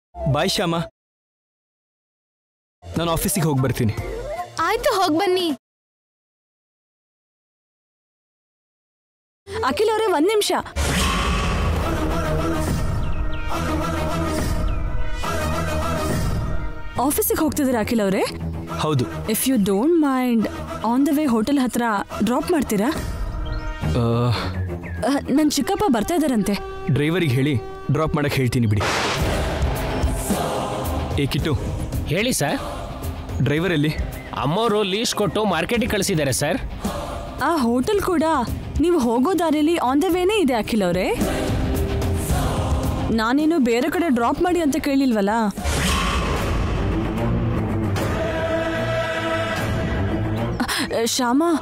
ಬಾಯ್ ಶ್ಯಾಮ, ನಾನು ಆಫೀಸಿಗೆ ಹೋಗಿ ಬರ್ತೀನಿ. ಆಯ್ತು, ಹೋಗಿ ಬನ್ನಿ. ಅಖಿಲ್ ಅವರೇ, 1 ನಿಮಿಷ. ಆಫೀಸಿಗೆ ಹೋಗ್ತಿದ್ದೀರಾ ಅಖಿಲ್ ಅವರೇ? ಹೌದು. If you don't mind, on the way hotel ಹತ್ರ ಡ್ರಾಪ್ ಮಾಡ್ತೀರಾ? ನನ್ನ ಚಿಕ್ಕಪ್ಪ ಬರ್ತಾ ಇದ್ದಾರಂತೆ. ಡ್ರೈವರಿಗೆ ಹೇಳಿ ಡ್ರಾಪ್ ಮಾಡಕ್ಕೆ ಹೇಳ್ತೀನಿ ಬಿಡಿ. ಏ ಕಿಟ್ಟು. ಹೇಳಿ ಸರ್. ಡ್ರೈವರ್ ಎಲ್ಲಿ? ಅಮ್ಮವರು ಲೀಸ್ ಕೊಟ್ಟು ಮಾರ್ಕೆಟಿಗೆ ಕಳಿಸಿದ್ದಾರೆ ಸರ್. ಆ ಹೋಟೆಲ್ ಕೂಡ ನೀವು ಹೋಗೋ ದಾರಿಯಲ್ಲಿ ಆನ್ ದ ವೇನೇ ಇದೆ ಅಖಿಲ್ ಅವರೇ. ನಾನೇನು ಬೇರೆ ಕಡೆ ಡ್ರಾಪ್ ಮಾಡಿ ಅಂತ ಕೇಳಿಲ್ವಲ್ಲ. ಶ್ಯಾಮ,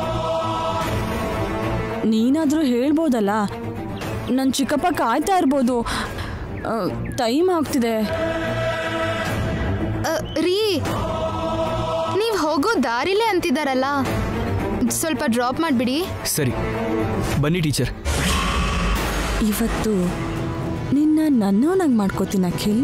ನೀನಾದರೂ ಹೇಳ್ಬೋದಲ್ಲ, ನನ್ನ ಚಿಕ್ಕಪ್ಪ ಕಾಯ್ತಾ ಇರ್ಬೋದು. ಟೈಮ್ ಆಗ್ತಿದೆ. ರೀ, ನೀವು ಹೋಗೋ ದಾರಿಲೇ ಅಂತಿದ್ದಾರಲ್ಲ, ಸ್ವಲ್ಪ ಡ್ರಾಪ್ ಮಾಡಿಬಿಡಿ. ಸರಿ ಬನ್ನಿ ಟೀಚರ್. ಇವತ್ತು ನಿನ್ನ ನನ್ನವನಾಗಿ ಮಾಡ್ಕೋತೀನಿ ಅಖಿಲ್.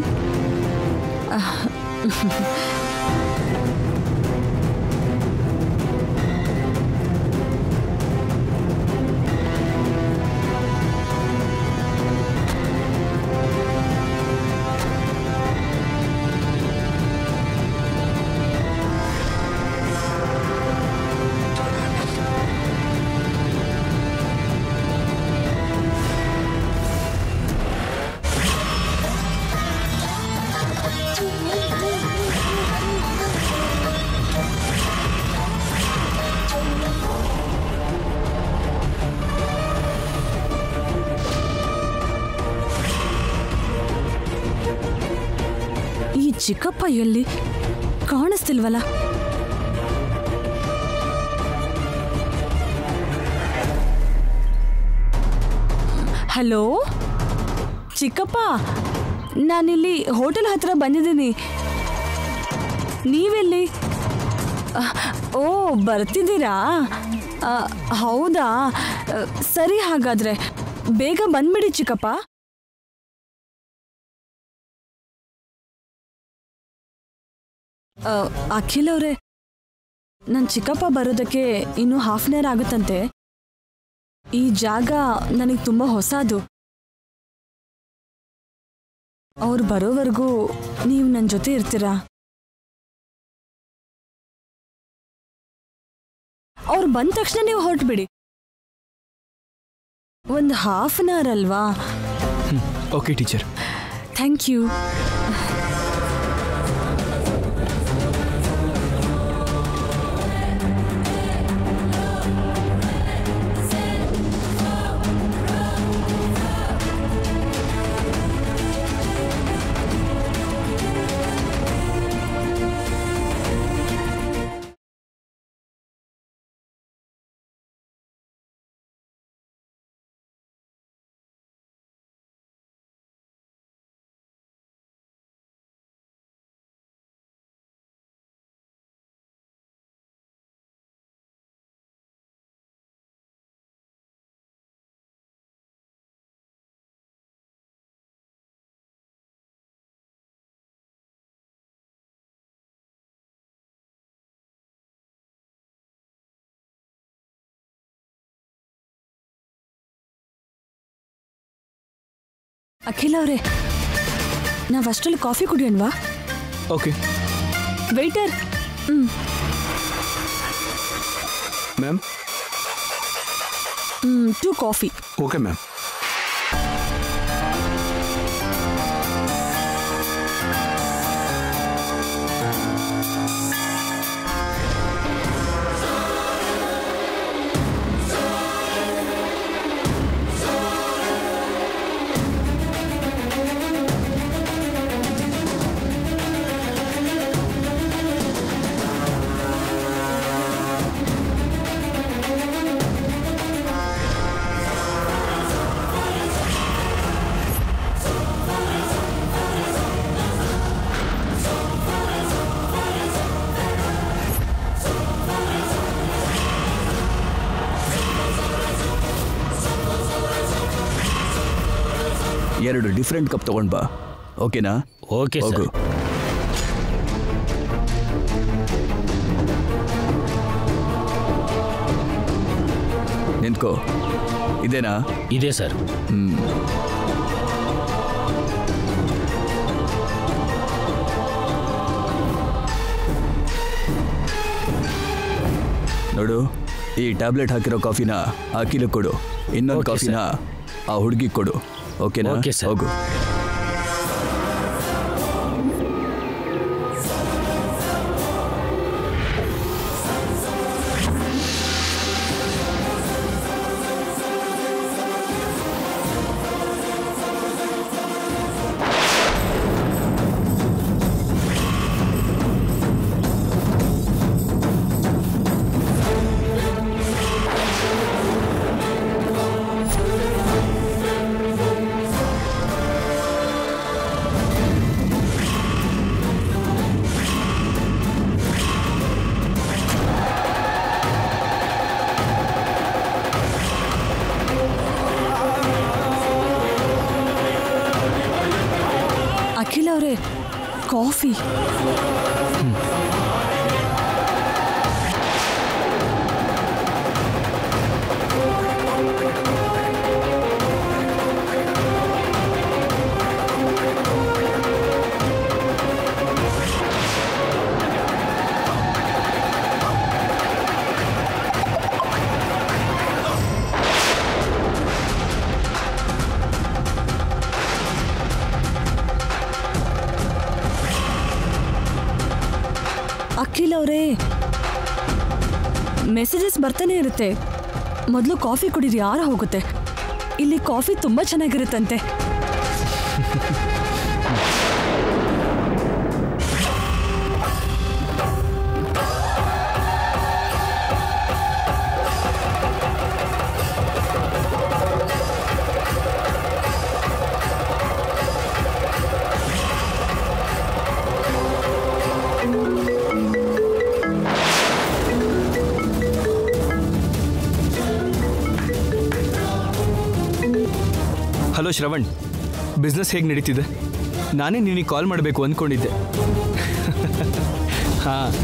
ಚಿಕ್ಕಪ್ಪ ಎಲ್ಲಿ ಕಾಣಿಸ್ತಿಲ್ವಲ್ಲ? ಹಲೋ ಚಿಕ್ಕಪ್ಪ, ನಾನಿಲ್ಲಿ ಹೋಟೆಲ್ ಹತ್ರ ಬಂದಿದ್ದೀನಿ. ನೀವೆಲ್ಲಿ? ಓ, ಬರ್ತಿದ್ದೀರಾ? ಹೌದಾ, ಸರಿ, ಹಾಗಾದ್ರೆ ಬೇಗ ಬಂದ್ಬಿಡಿ ಚಿಕ್ಕಪ್ಪ. ಅಖಿಲ್ ಅವರೇ, ನನ್ನ ಚಿಕ್ಕಪ್ಪ ಬರೋದಕ್ಕೆ ಇನ್ನೂ 1/2 hour ಆಗುತ್ತಂತೆ. ಈ ಜಾಗ ನನಗೆ ತುಂಬ ಹೊಸದು. ಅವ್ರು ಬರೋವರೆಗೂ ನೀವು ನನ್ನ ಜೊತೆ ಇರ್ತೀರಾ? ಅವ್ರು ಬಂದ ತಕ್ಷಣ ನೀವು ಹೊರಟ್ಬಿಡಿ. ಒಂದು 1/2 hour ಅಲ್ವಾ? Okay teacher. Thank you. Akhil ಅವರೇ, ನಾವಷ್ಟರಲ್ಲಿ ಕಾಫಿ ಕುಡಿಯೋಣವಾ? Okay. Waiter. Ma'am, 2 coffee. Okay ma'am. ಎರಡು ಡಿಫ್ರೆಂಟ್ ಕಪ್ ತಗೊಂಡ್ ಬಾ. ಓಕೆನಾ? Okay sir. ಹೋಗು. ನಿಂತ್ಕೋ. ಇದೇನಾ? ಇದೆ ಸರ್. ನೋಡು, ಈ ಟ್ಯಾಬ್ಲೆಟ್ ಹಾಕಿರೋ ಕಾಫಿನ ಅಖಿಲ ಕೊಡು, ಇನ್ನೊಂದು Okay, ಕಾಫಿನ ಆ ಹುಡುಗಿ ಕೊಡು. ಓಕೆನಾ? Okay, sir. ಹೋಗು. ಅಖಿಲ್ ಅವರೇ, ಕಾಫಿ. ಅಖಿಲ್ ಅವರೇ, ಮೆಸೇಜಸ್ ಬರ್ತಾನೆ ಇರುತ್ತೆ. ಮೊದಲು ಕಾಫಿ ಕುಡಿದು ಯಾರು ಹೋಗುತ್ತೆ? ಇಲ್ಲಿ ಕಾಫಿ ತುಂಬಾ ಚೆನ್ನಾಗಿರುತ್ತಂತೆ. ಹಲೋ ಶ್ರವಣ್, ಬಿಸ್ನೆಸ್ ಹೇಗೆ ನಡೀತಿದೆ? ನಾನೇ ನಿನಗೆ ಕಾಲ್ ಮಾಡಬೇಕು ಅಂದ್ಕೊಂಡಿದ್ದೆ. ಹಾಂ,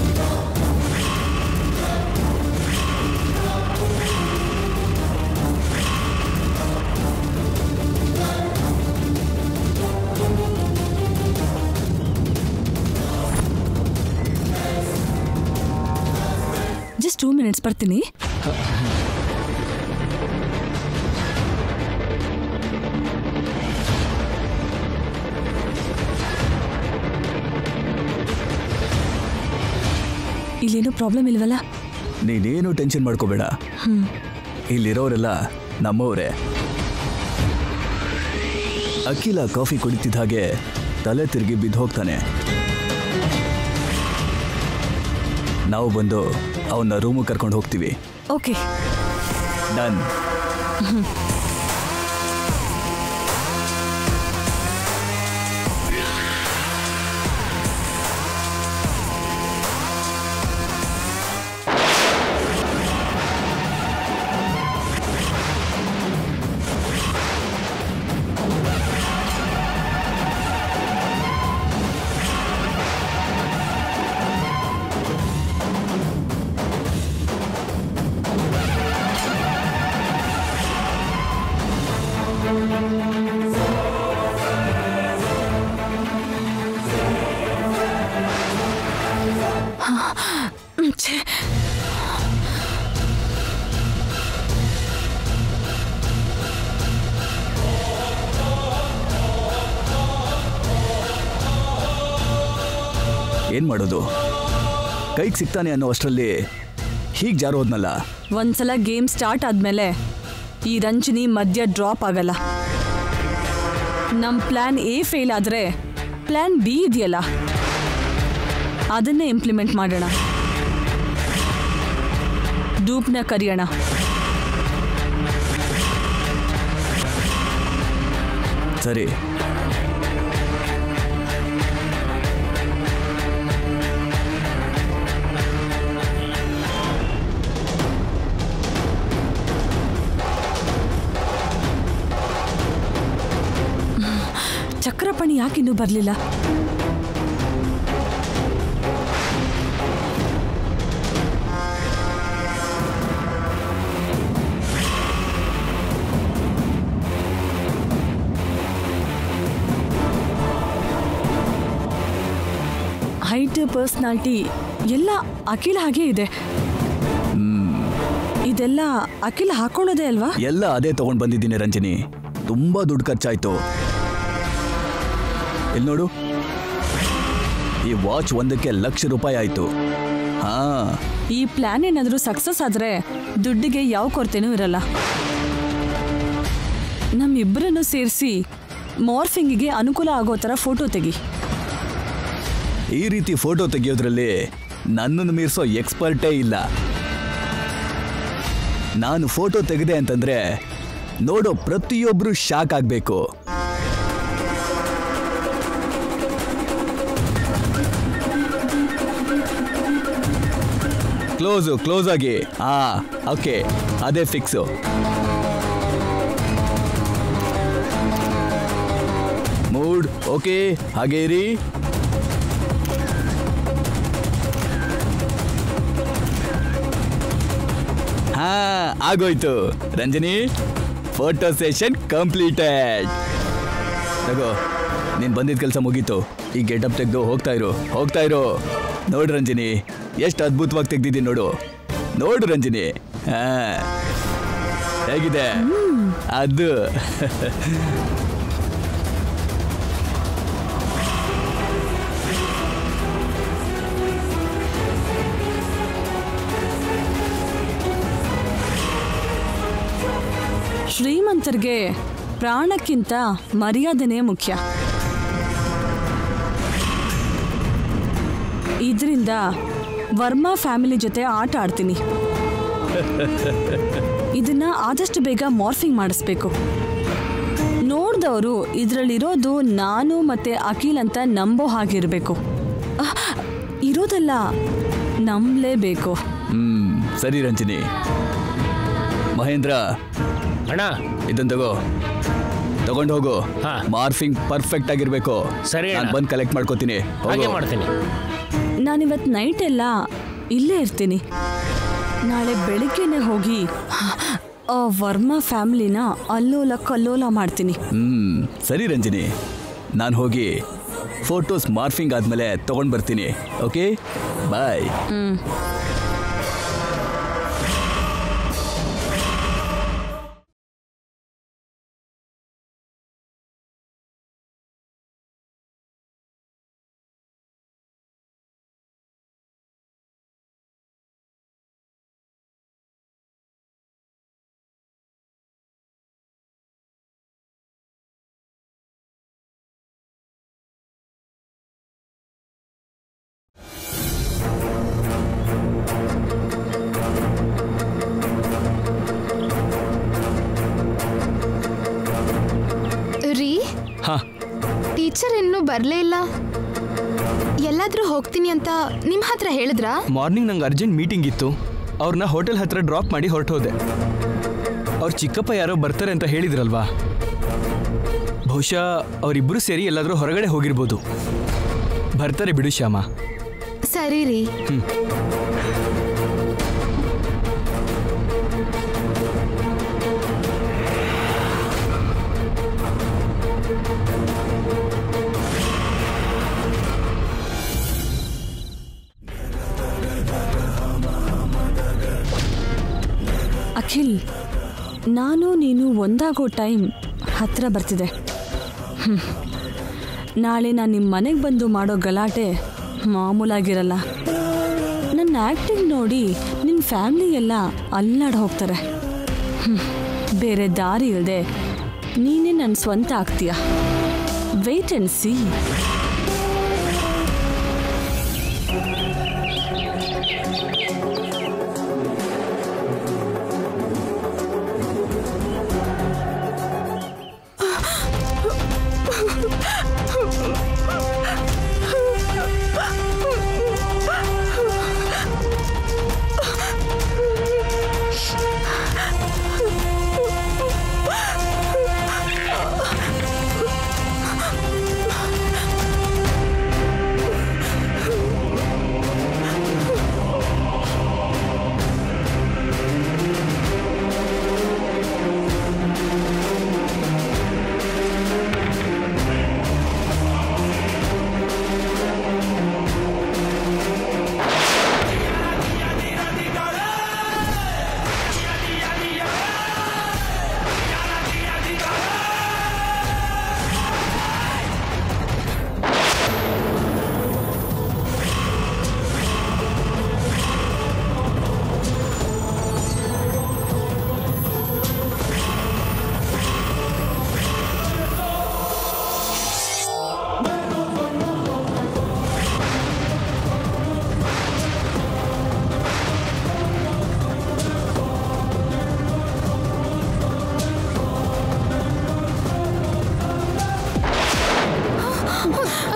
ಜಸ್ಟ್ 2 minutes ಬರ್ತೀನಿ. ಇಲ್ಲೇನೋ ಪ್ರಾಬ್ಲಮ್ ಇಲ್ವಲ್ಲ? ನೀನೇನು ಟೆನ್ಷನ್ ಮಾಡ್ಕೋಬೇಡ. ಇಲ್ಲಿರೋರೆಲ್ಲ ನಮ್ಮವರೇ. ಅಖಿಲ ಕಾಫಿ ಕುಡಿತಿದ್ದ ಹಾಗೆ ತಲೆ ತಿರುಗಿ ಬಿದ್ದು ಹೋಗ್ತಾನೆ. ನಾವು ಬಂದು ಅವನ್ನ ರೂಮಿಗೆ ಕರ್ಕೊಂಡು ಹೋಗ್ತೀವಿ. Okay, done. ಏನ್ ಮಾಡೋದು? ಕೈಗೆ ಸಿಗ್ತಾನೆ ಅನ್ನೋ ಅಷ್ಟರಲ್ಲಿ ಹೀಗೆ ಜಾರೋದ್ನಲ್ಲ. ಒಂದ್ಸಲ ಗೇಮ್ ಸ್ಟಾರ್ಟ್ ಆದ್ಮೇಲೆ ಈ ರಂಜನಿ ಮಧ್ಯ ಡ್ರಾಪ್ ಆಗಲ್ಲ. ನಮ್ಮ ಪ್ಲಾನ್ ಎ ಫೇಲ್ ಆದ್ರೆ ಪ್ಲಾನ್ ಬಿ ಇದೆಯಲ್ಲ, ಅದನ್ನೇ ಇಂಪ್ಲಿಮೆಂಟ್ ಮಾಡೋಣ. ಡೂಪ್ನ ಕರಿಯೋಣ. ಸರಿ, ಚಕ್ರಪಾಣಿ ಯಾಕೆ ಯಾಕಿನ್ನೂ ಬರಲಿಲ್ಲ? ಹೈಟ್, ಪರ್ಸ್ನಾಲಿಟಿ ಎಲ್ಲ ಅಖಿಲ್ ಹಾಗೆ ಇದೆ. ಇದೆಲ್ಲ ಅಖಿಲ್ ಹಾಕೊಳ್ಳೋದೇ ಅಲ್ವಾ? ಎಲ್ಲ ಅದೇ ತಗೊಂಡ್ ಬಂದಿದ್ದೀನಿ ರಂಜಿನಿ. ತುಂಬಾ ದುಡ್ಡು ಖರ್ಚಾಯ್ತು. ಇಲ್ಲಿ ನೋಡು, ಈ ವಾಚ್ ಒಂದಕ್ಕೆ ₹1,00,000 ಆಯ್ತು. ಹಾ, ಈ ಪ್ಲಾನ್ ಏನಾದರೂ ಸಕ್ಸಸ್ ಆದ್ರೆ ದುಡ್ಡಿಗೆ ಯಾವ ಕೊರತೆನೂ ಇರಲ್ಲ. ನಮ್ಮಿಬ್ಬರನ್ನು ಸೇರಿಸಿ ಮಾರ್ಫಿಂಗಿಗೆ ಅನುಕೂಲ ಆಗೋ ಥರ ಫೋಟೋ ತೆಗಿ. ಈ ರೀತಿ ಫೋಟೋ ತೆಗೆಯೋದ್ರಲ್ಲಿ ನನ್ನನ್ನು ಮೀರಿಸೋ ಎಕ್ಸ್ಪರ್ಟೇ ಇಲ್ಲ. ನಾನು ಫೋಟೋ ತೆಗೆದೆ ಅಂತಂದ್ರೆ ನೋಡೋ ಪ್ರತಿಯೊಬ್ರು ಶಾಕ್ ಆಗ್ಬೇಕು. ಕ್ಲೋಸ್ ಆಗಿ. ಓಕೆ, ಅದೇ ಫಿಕ್ಸು. ಮೂಡ್ ಓಕೆ, ಹಾಗೆ ಇರಿ. ಆಗೋಯ್ತು ರಂಜನಿ, ಫೋಟೋ ಸೆಷನ್ ಕಂಪ್ಲೀಟೆಡ್. ತಗೋ, ನೀನ್ ಬಂದಿದ್ದ ಕೆಲಸ ಮುಗೀತು. ಈ ಗೆಟಪ್ ತೆಗೆದು ಹೋಗ್ತಾ ಇರೋ. ನೋಡು ರಂಜಿನಿ, ಎಷ್ಟು ಅದ್ಭುತವಾಗಿ ತೆಗ್ದಿದ್ದೀನಿ ನೋಡು ರಂಜಿನಿ. ಹೇಗಿದೆ ಅದು? ಶ್ರೀಮಂತರಿಗೆ ಪ್ರಾಣಕ್ಕಿಂತ ಮರ್ಯಾದೆನೇ ಮುಖ್ಯ. ಇದರಿಂದ ವರ್ಮಾ ಫ್ಯಾಮಿಲಿ ಜೊತೆ ಆಟ ಆಡ್ತೀನಿ. ಇದನ್ನ ಆದಷ್ಟು ಬೇಗ ಮಾರ್ಫಿಂಗ್ ಮಾಡಿಸ್ಬೇಕು. ನೋಡಿದವರು ಇದರಲ್ಲಿರೋದು ನಾನು ಮತ್ತೆ ಅಖಿಲ್ ಅಂತ ನಂಬೋ ಹಾಗಿರ್ಬೇಕು. ಇರೋದಲ್ಲ, ನಂಬಲೇಬೇಕು. ಸರಿ ರಂಜಿನಿ. ಮಹೇಂದ್ರ, ಅಣ್ಣ ಇದನ್ನ ತಗೊಂಡು ಹೋಗು. ಮಾರ್ಫಿಂಗ್ ಪರ್ಫೆಕ್ಟ್ ಆಗಿರ್ಬೇಕು. ಸರಿ, ನಾನು ಬಂದು ಕಲೆಕ್ಟ್ ಮಾಡ್ಕೋತೀನಿ. ಹಾಗೆ ಮಾಡ್ತೀನಿ. ನಾನಿವತ್ತು ನೈಟ್ ಎಲ್ಲ ಇಲ್ಲೇ ಇರ್ತೀನಿ. ನಾಳೆ ಬೆಳಿಗ್ಗೆನೆ ಹೋಗಿ ವರ್ಮಾ ಫ್ಯಾಮಿಲಿನ ಅಲ್ಲೋಲ ಕಲ್ಲೋಲ ಮಾಡ್ತೀನಿ. ಸರಿ ರಂಜಿನಿ, ನಾನು ಹೋಗಿ ಫೋಟೋಸ್ ಮಾರ್ಫಿಂಗ್ ಆದ್ಮೇಲೆ ತಗೊಂಡು ಬರ್ತೀನಿ. ಓಕೆ, ಬಾಯ್. ಟೀಚರ್ ಇನ್ನೂ ಬರಲೇ ಇಲ್ಲ. ಎಲ್ಲಾದ್ರೂ ಹೋಗ್ತೀನಿ ಅಂತ ನಿಮ್ಮ ಹತ್ರ ಹೇಳಿದ್ರಾ? ಮಾರ್ನಿಂಗ್ ನಂಗೆ ಅರ್ಜೆಂಟ್ ಮೀಟಿಂಗ್ ಇತ್ತು. ಅವ್ರನ್ನ ಹೋಟೆಲ್ ಹತ್ರ ಡ್ರಾಪ್ ಮಾಡಿ ಹೊರಟೋದೆ. ಅವ್ರ ಚಿಕ್ಕಪ್ಪ ಯಾರೋ ಬರ್ತಾರೆ ಅಂತ ಹೇಳಿದ್ರಲ್ವಾ, ಬಹುಶಃ ಅವರಿಬ್ಬರು ಸೇರಿ ಎಲ್ಲಾದ್ರೂ ಹೊರಗಡೆ ಹೋಗಿರ್ಬೋದು. ಬರ್ತಾರೆ ಬಿಡು ಶ್ಯಾಮ. ಸರಿ ರೀ. ಅಖಿಲ್, ನಾನು ನೀನು ಒಂದಾಗೋ ಟೈಮ್ ಹತ್ರ ಬರ್ತಿದೆ. ನಾಳೆ ನಾನು ನಿಮ್ಮ ಮನೆಗೆ ಬಂದು ಮಾಡೋ ಗಲಾಟೆ ಮಾಮೂಲಾಗಿರಲ್ಲ. ನನ್ನ ಆ್ಯಕ್ಟಿಂಗ್ ನೋಡಿ ನಿನ್ನ ಫ್ಯಾಮಿಲಿ ಎಲ್ಲ ಅಲ್ಲಾಡಿ ಹೋಗ್ತಾರೆ. ಬೇರೆ ದಾರಿ ಇಲ್ಲದೆ ನೀನೇ ನನ್ನ ಸ್ವಂತ ಆಗ್ತೀಯ. Wait and see.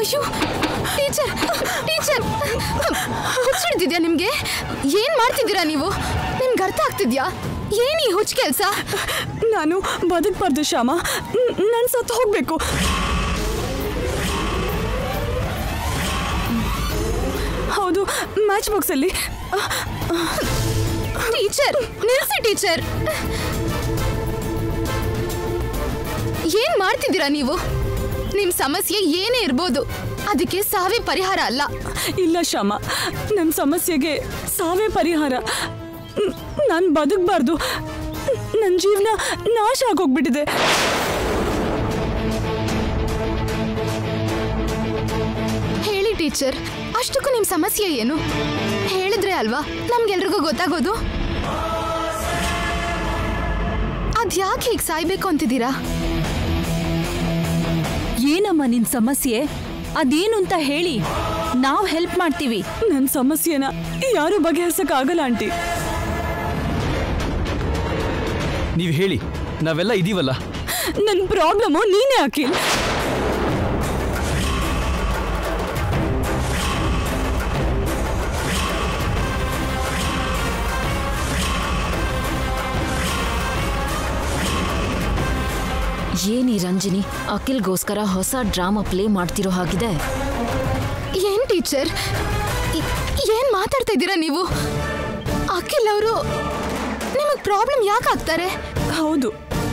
ಅಯ್ಯೋ ಟೀಚರ್ ಟೀಚರ್ ಹುಚ್ಚಿಡ್ತಿದ್ಯಾ ನಿಮ್ಗೆ? ಏನ್ ಮಾಡ್ತಿದ್ದೀರಾ ನೀವು? ನಿಮ್ಗೆ ಅರ್ಥ ಆಗ್ತಿದ್ಯಾ? ಏನ್ ಈ ಹುಚ್ಚ ಕೆಲಸ? ನಾನು ಬದುಕಬಾರ್ದು ಶ್ಯಾಮ, ನಾನು ಸತ್ತು ಹೋಗ್ಬೇಕು. ಹೌದು, ಮ್ಯಾಚ್ ಬಾಕ್ಸ್ ಅಲ್ಲಿ. ಟೀಚರ್ ನಿಲ್ಸಿ ಟೀಚರ್, ಏನ್ ಮಾಡ್ತಿದ್ದೀರಾ ನೀವು? ನಿಮ್ ಸಮಸ್ಯೆ ಏನೇ ಇರ್ಬೋದು, ಅದಕ್ಕೆ ಸಾವೇ ಪರಿಹಾರ ಅಲ್ಲ. ಇಲ್ಲ ಶ್ಯಾಮ, ನನ್ನ ಸಮಸ್ಯೆಗೆ ಸಾವೇ ಪರಿಹಾರ. ನಾನು ಬದುಕಬಾರ್ದು, ನನ್ನ ಜೀವನ ನಾಶ ಆಗೋಗ್ಬಿಟ್ಟಿದೆ. ಹೇಳಿ ಟೀಚರ್, ಅಷ್ಟಕ್ಕೂ ನಿಮ್ ಸಮಸ್ಯೆ ಏನು? ಹೇಳಿದ್ರೆ ಅಲ್ವಾ ನಮ್ಗೆಲ್ರಿಗೂ ಗೊತ್ತಾಗೋದು. ಅದ್ಯಾಕೆ ಹೀಗೆ ಸಾಯ್ಬೇಕು ಅಂತಿದ್ದೀರಾ? ಏನಮ್ಮ ನಿನ್ ಸಮಸ್ಯೆ? ಅದೇನು ಅಂತ ಹೇಳಿ, ನಾವು ಹೆಲ್ಪ್ ಮಾಡ್ತೀವಿ. ನನ್ನ ಸಮಸ್ಯೆನ ಯಾರು ಬಗೆಹರಿಸಕ್ಕಾಗಲ್ಲ ಆಂಟಿ. ನೀವು ಹೇಳಿ, ನಾವೆಲ್ಲ ಇದೀವಲ್ಲ. ನನ್ನ ಪ್ರಾಬ್ಲಮು ನೀನೇ ಅಖಿಲ್. ಏನಿ ರಂಜಿನಿ, ಅಖಿಲ್ಗೋಸ್ಕರ ಹೊಸ ಡ್ರಾಮಾ ಪ್ಲೇ ಮಾಡ್ತಿರೋ ಹಾಗಿದೆ. ಏನ್ ಟೀಚರ್, ಏನ್ ಮಾತಾಡ್ತಾ ಇದ್ದೀರಾ ನೀವು? ಅಖಿಲ್ ಅವರು ನಿಮಗ್ ಪ್ರಾಬ್ಲಮ್ ಯಾಕೆ ಆಗ್ತಾರೆ? ಹೌದು,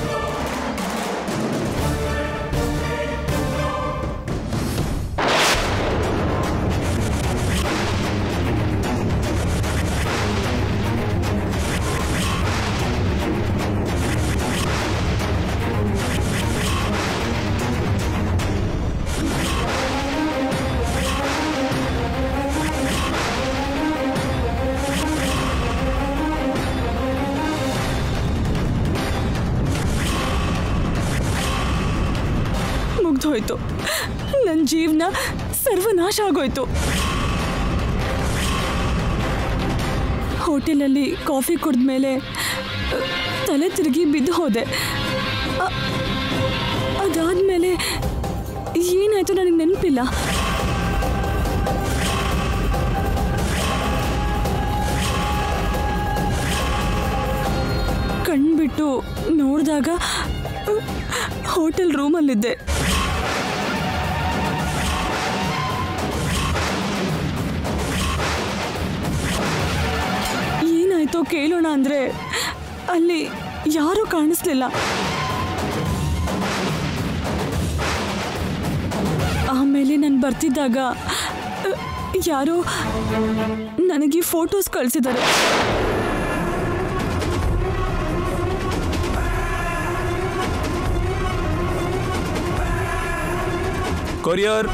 ಮುಗ್ದೋಯ್ತು. ನನ್ನ ಜೀವನ ಸರ್ವನಾಶ ಆಗೋಯ್ತು. ಹೋಟೆಲಲ್ಲಿ ಕಾಫಿ ಕುಡಿದ್ಮೇಲೆ ತಲೆ ತಿರುಗಿ ಬಿದ್ದು ಹೋದೆ. ಅದಾದ್ಮೇಲೆ ಏನಾಯ್ತು ನನಗೆ ನೆನಪಿಲ್ಲ. ಕಣ್ಬಿಟ್ಟು ನೋಡಿದಾಗ ಹೋಟೆಲ್ ರೂಮಲ್ಲಿದ್ದೆ. ಏನಾಯ್ತೋ ಕೇಳೋಣ ಅಂದ್ರೆ ಅಲ್ಲಿ ಯಾರೂ ಕಾಣಿಸ್ಲಿಲ್ಲ. ಆಮೇಲೆ ನಾನು ಬರ್ತಿದ್ದಾಗ ಯಾರೋ ನನಗೆ ಫೋಟೋಸ್ ಕಳಿಸಿದ್ದಾರೆ. ಕೊರಿಯರ್.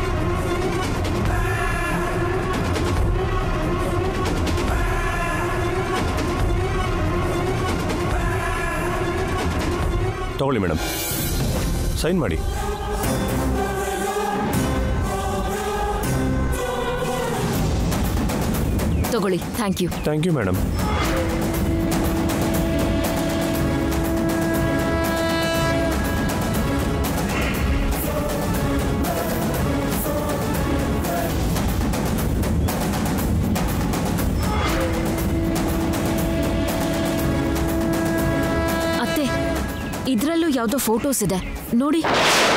ತಗೊಳ್ಳಿ ಮೇಡಮ್, ಸೈನ್ ಮಾಡಿ. ತಗೊಳ್ಳಿ. Thank you. Thank you madam. ಅತ್ತೆ, ಇದ್ರಲ್ಲೂ ಯಾವುದೋ ಫೋಟೋಸ್ ಇದೆ ನೋಡಿ.